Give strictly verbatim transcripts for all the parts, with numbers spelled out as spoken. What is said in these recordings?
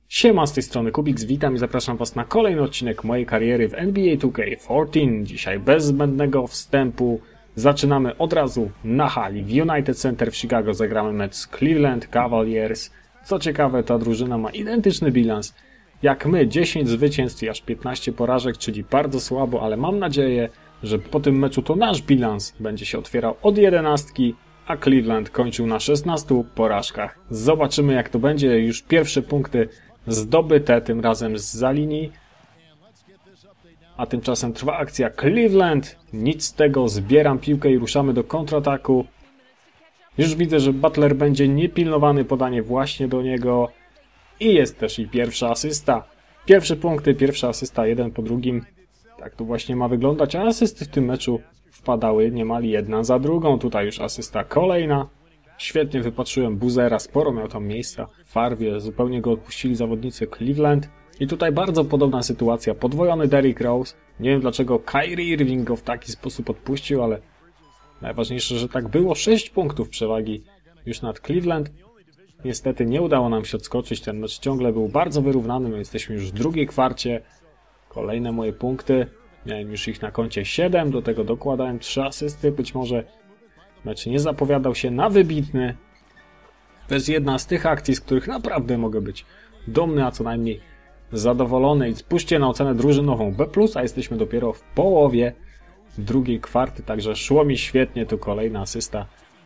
Siema, z tej strony Kubiks, witam i zapraszam Was na kolejny odcinek mojej kariery w N B A two K czternaście. Dzisiaj bez zbędnego wstępu zaczynamy od razu na hali. W United Center w Chicago zagramy mecz z Cleveland Cavaliers. Co ciekawe, ta drużyna ma identyczny bilans jak my, dziesięć zwycięstw i aż piętnaście porażek, czyli bardzo słabo, ale mam nadzieję, że po tym meczu to nasz bilans będzie się otwierał od jedenastki, a Cleveland kończył na szesnastu porażkach. Zobaczymy, jak to będzie. Już pierwsze punkty zdobyte, tym razem zza linii. A tymczasem trwa akcja Cleveland. Nic z tego, zbieram piłkę i ruszamy do kontrataku. Już widzę, że Butler będzie niepilnowany, podanie właśnie do niego. I jest też i pierwsza asysta. Pierwsze punkty, pierwsza asysta, jeden po drugim. Tak to właśnie ma wyglądać, a asysty w tym meczu wpadały niemal jedna za drugą. Tutaj już asysta kolejna. Świetnie wypatrzyłem Boozera, sporo miał tam miejsca w farwie, zupełnie go odpuścili zawodnicy Cleveland. I tutaj bardzo podobna sytuacja, podwojony Derrick Rose. Nie wiem dlaczego Kyrie Irving go w taki sposób odpuścił, ale najważniejsze, że tak było. sześć punktów przewagi już nad Cleveland. Niestety nie udało nam się odskoczyć, ten mecz ciągle był bardzo wyrównany, my jesteśmy już w drugiej kwarcie. Kolejne moje punkty, miałem już ich na koncie siedem, do tego dokładałem trzy asysty, być może mecz nie zapowiadał się na wybitny. To jest jedna z tych akcji, z których naprawdę mogę być dumny, a co najmniej zadowolony. I spójrzcie na ocenę drużynową B plus, a jesteśmy dopiero w połowie drugiej kwarty, także szło mi świetnie, tu kolejna asysta.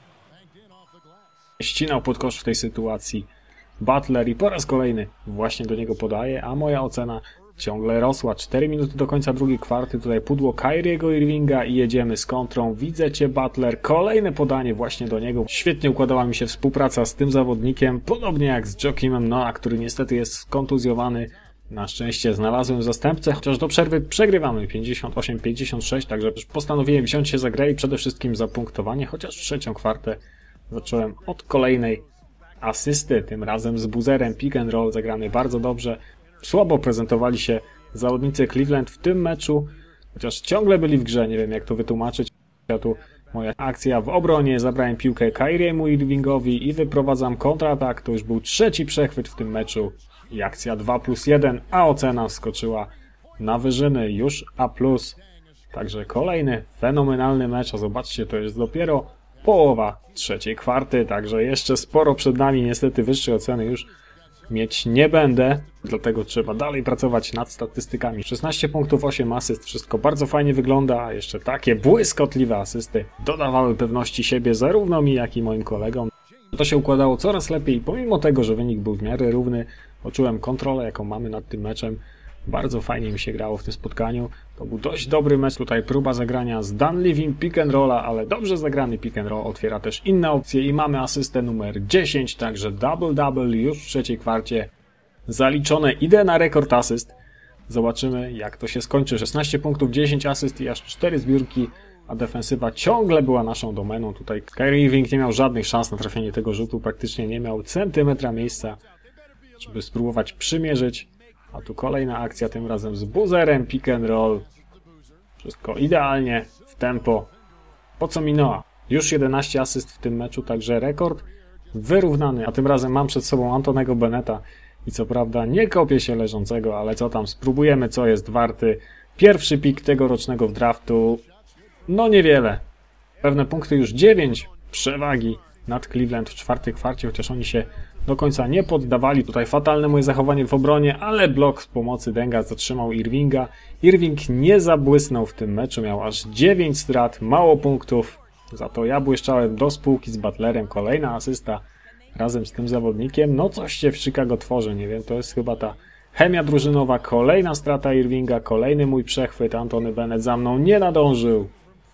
Ścinał pod kosz w tej sytuacji Butler i po raz kolejny właśnie do niego podaje, a moja ocena ciągle rosła. cztery minuty do końca drugiej kwarty, tutaj pudło Kyriego Irvinga i jedziemy z kontrą. Widzę Cię, Butler, kolejne podanie właśnie do niego. Świetnie układała mi się współpraca z tym zawodnikiem, podobnie jak z Joakimem Noah, który niestety jest skontuzjowany. Na szczęście znalazłem zastępcę, chociaż do przerwy przegrywamy pięćdziesiąt osiem pięćdziesiąt sześć, także postanowiłem wziąć się za grę i przede wszystkim za punktowanie, chociaż trzecią kwartę zacząłem od kolejnej asysty, tym razem z Boozerem, pick and roll zagrany bardzo dobrze. Słabo prezentowali się zawodnicy Cleveland w tym meczu, chociaż ciągle byli w grze, nie wiem jak to wytłumaczyć. Ja tu moja akcja w obronie, zabrałem piłkę Kyriemu Irvingowi i wyprowadzam kontratak, to już był trzeci przechwyt w tym meczu i akcja dwa plus jeden, a ocena wskoczyła na wyżyny, już A plus. Także kolejny fenomenalny mecz, a zobaczcie, to jest dopiero połowa trzeciej kwarty, także jeszcze sporo przed nami, niestety wyższej oceny już mieć nie będę, dlatego trzeba dalej pracować nad statystykami. szesnaście punktów, osiem asyst, wszystko bardzo fajnie wygląda, a jeszcze takie błyskotliwe asysty dodawały pewności siebie zarówno mi, jak i moim kolegom. To się układało coraz lepiej, pomimo tego, że wynik był w miarę równy, poczułem kontrolę, jaką mamy nad tym meczem. Bardzo fajnie mi się grało w tym spotkaniu. To był dość dobry mecz. Tutaj próba zagrania z Dunleavym pick and rolla, ale dobrze zagrany pick and roll otwiera też inne opcje i mamy asystę numer dziesięć, także double-double już w trzeciej kwarcie zaliczone. Idę na rekord asyst. Zobaczymy, jak to się skończy. szesnaście punktów, dziesięć asyst i aż cztery zbiórki, a defensywa ciągle była naszą domeną. Tutaj Kyrie Irving nie miał żadnych szans na trafienie tego rzutu, praktycznie nie miał centymetra miejsca, żeby spróbować przymierzyć. A tu kolejna akcja, tym razem z Boozerem, pick and roll. Wszystko idealnie, w tempo. Po co mi Noah? Już jedenaście asyst w tym meczu, także rekord wyrównany. A tym razem mam przed sobą Antonego Beneta. I co prawda nie kopię się leżącego, ale co tam, spróbujemy, co jest warty. Pierwszy pik tegorocznego draftu. No niewiele. Pewne punkty już dziewięć przewagi nad Cleveland w czwartej kwarcie, chociaż oni się do końca nie poddawali. Tutaj fatalne moje zachowanie w obronie, ale blok z pomocy Denga zatrzymał Irvinga. Irving nie zabłysnął w tym meczu, miał aż dziewięć strat, mało punktów. Za to ja błyszczałem do spółki z Butlerem. Kolejna asysta razem z tym zawodnikiem. No coś się w Chicago tworzy, nie wiem, to jest chyba ta chemia drużynowa. Kolejna strata Irvinga, kolejny mój przechwyt. Antony Bennett za mną nie nadążył.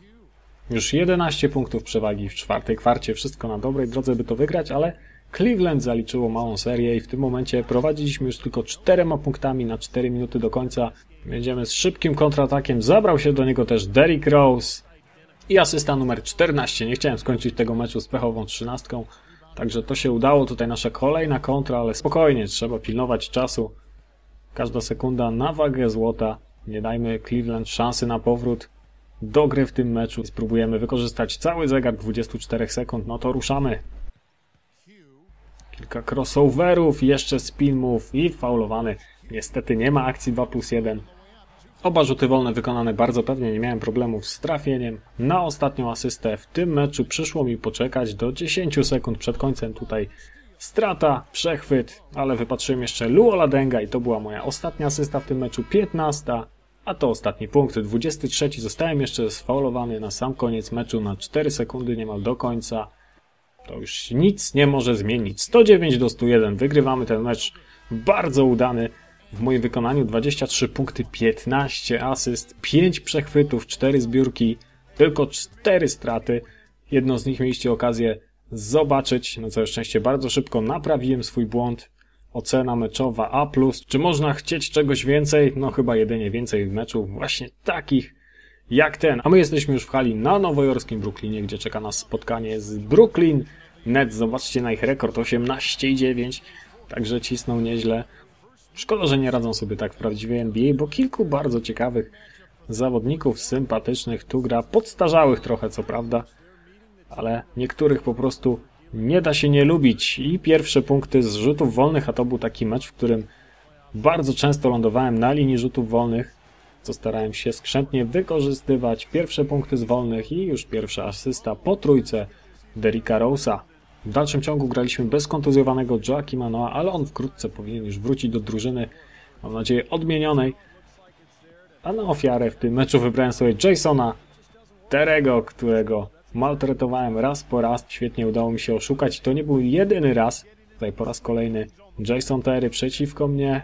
Już jedenaście punktów przewagi w czwartej kwarcie. Wszystko na dobrej drodze, by to wygrać, ale Cleveland zaliczyło małą serię i w tym momencie prowadziliśmy już tylko czterema punktami na cztery minuty do końca. Jedziemy z szybkim kontratakiem. Zabrał się do niego też Derrick Rose i asysta numer czternaście. Nie chciałem skończyć tego meczu z pechową trzynastką, także to się udało. Tutaj nasza kolejna kontra, ale spokojnie, trzeba pilnować czasu. Każda sekunda na wagę złota. Nie dajmy Cleveland szansy na powrót do gry w tym meczu. Spróbujemy wykorzystać cały zegar dwudziestu czterech sekund, no to ruszamy. Kilka crossoverów, jeszcze spin move i faulowany. Niestety nie ma akcji dwa plus jeden. Oba rzuty wolne wykonane bardzo pewnie, nie miałem problemów z trafieniem. Na ostatnią asystę w tym meczu przyszło mi poczekać do dziesięciu sekund przed końcem. Tutaj strata, przechwyt, ale wypatrzyłem jeszcze Luo Ladenga i to była moja ostatnia asysta w tym meczu, piętnasta. A to ostatni punkt, dwudziesty trzeci. Zostałem jeszcze sfaulowany na sam koniec meczu na cztery sekundy niemal do końca. To już nic nie może zmienić. sto dziewięć do stu jeden. Wygrywamy ten mecz. Bardzo udany. W moim wykonaniu dwadzieścia trzy punkty, piętnaście asyst, pięć przechwytów, cztery zbiórki, tylko cztery straty. Jedną z nich mieliście okazję zobaczyć. Na całe szczęście bardzo szybko naprawiłem swój błąd. Ocena meczowa A plus. Czy można chcieć czegoś więcej? No chyba jedynie więcej meczów właśnie takich jak ten. A my jesteśmy już w hali na nowojorskim Brooklynie, gdzie czeka nas spotkanie z Brooklyn Nets. Zobaczcie na ich rekord, osiemnaście i dziewięć. Także cisną nieźle. Szkoda, że nie radzą sobie tak w prawdziwej N B A, bo kilku bardzo ciekawych zawodników, sympatycznych tu gra, podstarzałych trochę co prawda, ale niektórych po prostu nie da się nie lubić. I pierwsze punkty z rzutów wolnych, a to był taki mecz, w którym bardzo często lądowałem na linii rzutów wolnych, co starałem się skrzętnie wykorzystywać. Pierwsze punkty z wolnych i już pierwsza asysta po trójce Derricka Rose'a. W dalszym ciągu graliśmy bez kontuzjowanego Joakima Noah, ale on wkrótce powinien już wrócić do drużyny, mam nadzieję odmienionej. A na ofiarę w tym meczu wybrałem sobie Jasona Terry'ego, którego maltretowałem raz po raz. Świetnie udało mi się oszukać. To nie był jedyny raz. Tutaj po raz kolejny Jason Terry przeciwko mnie.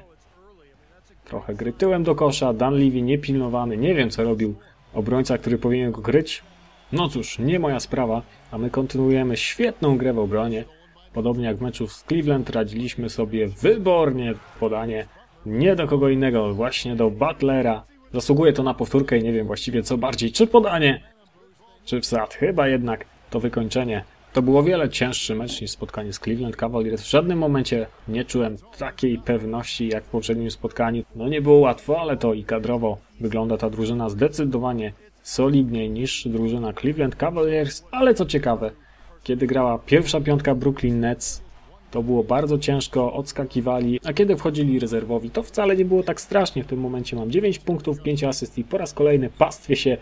Trochę gry tyłem do kosza. Dunleavy niepilnowany. Nie wiem co robił obrońca, który powinien go kryć. No cóż, nie moja sprawa. A my kontynuujemy świetną grę w obronie. Podobnie jak w meczu z Cleveland radziliśmy sobie wybornie. Podanie nie do kogo innego, właśnie do Butlera. Zasługuje to na powtórkę i nie wiem właściwie co bardziej, czy podanie, czy wsad. Chyba jednak to wykończenie. To było wiele cięższy mecz niż spotkanie z Cleveland Cavaliers. W żadnym momencie nie czułem takiej pewności jak w poprzednim spotkaniu. No nie było łatwo, ale to i kadrowo wygląda ta drużyna zdecydowanie solidniej niż drużyna Cleveland Cavaliers. Ale co ciekawe, kiedy grała pierwsza piątka Brooklyn Nets, to było bardzo ciężko, odskakiwali, a kiedy wchodzili rezerwowi, to wcale nie było tak strasznie. W tym momencie mam dziewięć punktów, pięć asyst i po raz kolejny pastwię się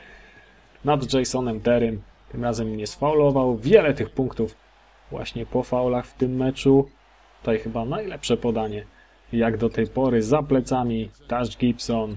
nad Jasonem Terrym. Tym razem mnie sfaulował. Wiele tych punktów właśnie po faulach w tym meczu. Tutaj chyba najlepsze podanie jak do tej pory za plecami. Tash Gibson.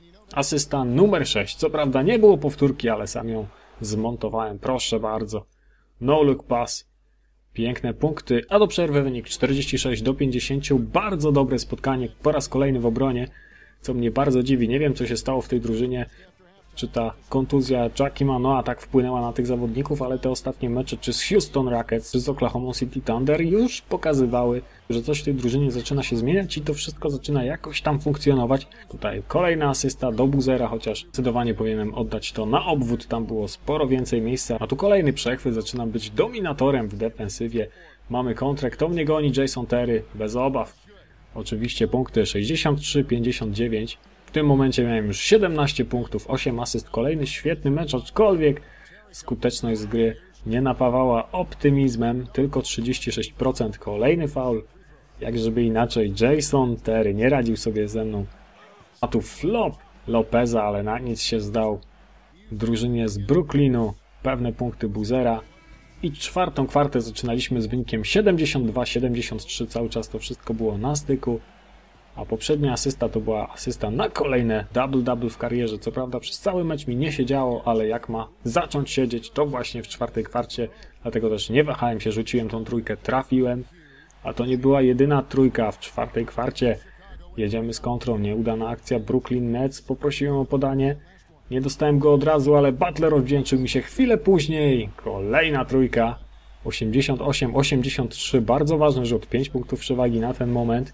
Asysta numer sześć. Co prawda nie było powtórki, ale sam ją zmontowałem. Proszę bardzo. No look pass. Piękne punkty, a do przerwy wynik czterdzieści sześć do pięćdziesięciu. Bardzo dobre spotkanie po raz kolejny w obronie, co mnie bardzo dziwi. Nie wiem co się stało w tej drużynie. Czy ta kontuzja Joakima Noah tak wpłynęła na tych zawodników, ale te ostatnie mecze, czy z Houston Rockets, czy z Oklahoma City Thunder już pokazywały, że coś w tej drużynie zaczyna się zmieniać i to wszystko zaczyna jakoś tam funkcjonować. Tutaj kolejna asysta do Boozera, chociaż zdecydowanie powinienem oddać to na obwód, tam było sporo więcej miejsca. A tu kolejny przechwyt, zaczyna być dominatorem w defensywie. Mamy kontrę, kto mnie goni? Jason Terry, bez obaw. Oczywiście punkty sześćdziesiąt trzy pięćdziesiąt dziewięć. W tym momencie miałem już siedemnaście punktów, osiem asyst, kolejny świetny mecz, aczkolwiek skuteczność z gry nie napawała optymizmem, tylko trzydzieści sześć procent. Kolejny faul, jak żeby inaczej, Jason Terry nie radził sobie ze mną. A tu flop Lopeza, ale na nic się zdał. W drużynie z Brooklynu pewne punkty Boozera. I czwartą kwartę zaczynaliśmy z wynikiem siedemdziesiąt dwa siedemdziesiąt trzy, cały czas to wszystko było na styku. A poprzednia asysta to była asysta na kolejne double-double w karierze. Co prawda przez cały mecz mi nie siedziało, ale jak ma zacząć siedzieć, to właśnie w czwartej kwarcie. Dlatego też nie wahałem się, rzuciłem tą trójkę, trafiłem. A to nie była jedyna trójka w czwartej kwarcie. Jedziemy z kontrą, nieudana akcja Brooklyn Nets. Poprosiłem o podanie. Nie dostałem go od razu, ale Butler odwdzięczył mi się chwilę później. Kolejna trójka. osiemdziesiąt osiem osiemdziesiąt trzy. Bardzo ważny rzut. pięć punktów przewagi na ten moment.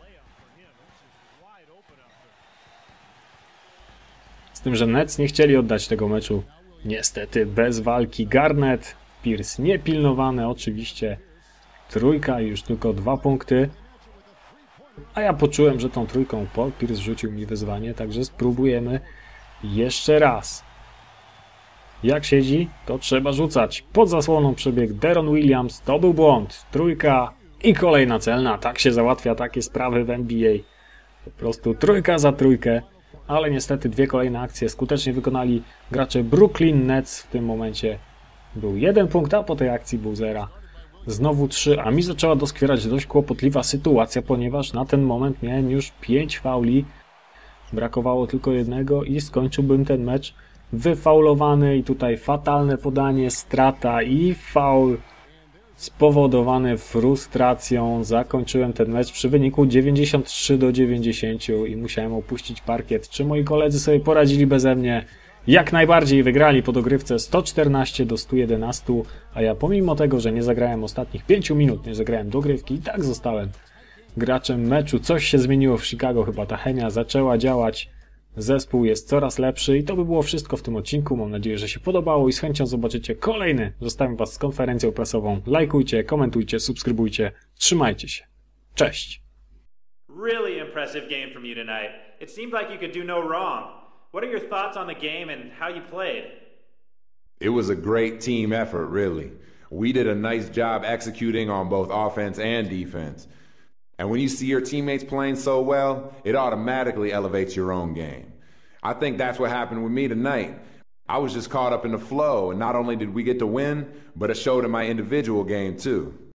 Z tym, że Nets nie chcieli oddać tego meczu. Niestety bez walki. Garnett, Pierce niepilnowane oczywiście. Trójka i już tylko dwa punkty. A ja poczułem, że tą trójką Paul Pierce rzucił mi wyzwanie, także spróbujemy jeszcze raz. Jak siedzi, to trzeba rzucać. Pod zasłoną przebiegł Deron Williams. To był błąd. Trójka I kolejna celna. Tak się załatwia takie sprawy w N B A. Po prostu trójka za trójkę. Ale niestety dwie kolejne akcje skutecznie wykonali gracze Brooklyn Nets. W tym momencie był jeden punkt, a po tej akcji był zera. Znowu trzy, a mi zaczęła doskwierać dość kłopotliwa sytuacja, ponieważ na ten moment miałem już pięć fauli. Brakowało tylko jednego i skończyłbym ten mecz wyfaulowany i tutaj fatalne podanie, strata i faul spowodowany frustracją. Zakończyłem ten mecz przy wyniku dziewięćdziesiąt trzy do dziewięćdziesięciu i musiałem opuścić parkiet. Czy moi koledzy sobie poradzili beze mnie? Jak najbardziej, wygrali po dogrywce sto czternaście do stu jedenastu, a ja pomimo tego, że nie zagrałem ostatnich pięciu minut, nie zagrałem dogrywki, i tak zostałem graczem meczu. Coś się zmieniło w Chicago, chyba ta chemia zaczęła działać, zespół jest coraz lepszy i to by było wszystko w tym odcinku. Mam nadzieję, że się podobało i z chęcią zobaczycie kolejny. Zostawiam was z konferencją prasową. Lajkujcie, komentujcie, subskrybujcie, trzymajcie się. Cześć! Really impressive game from you tonight. It seemed like you could do no wrong. What are your thoughts on the game and how you played? It was a great team effort, really. We did a nice job executing on both offense and defense. And when you see your teammates playing so well, it automatically elevates your own game. I think that's what happened with me tonight. I was just caught up in the flow, and not only did we get to win, but it showed in my individual game too.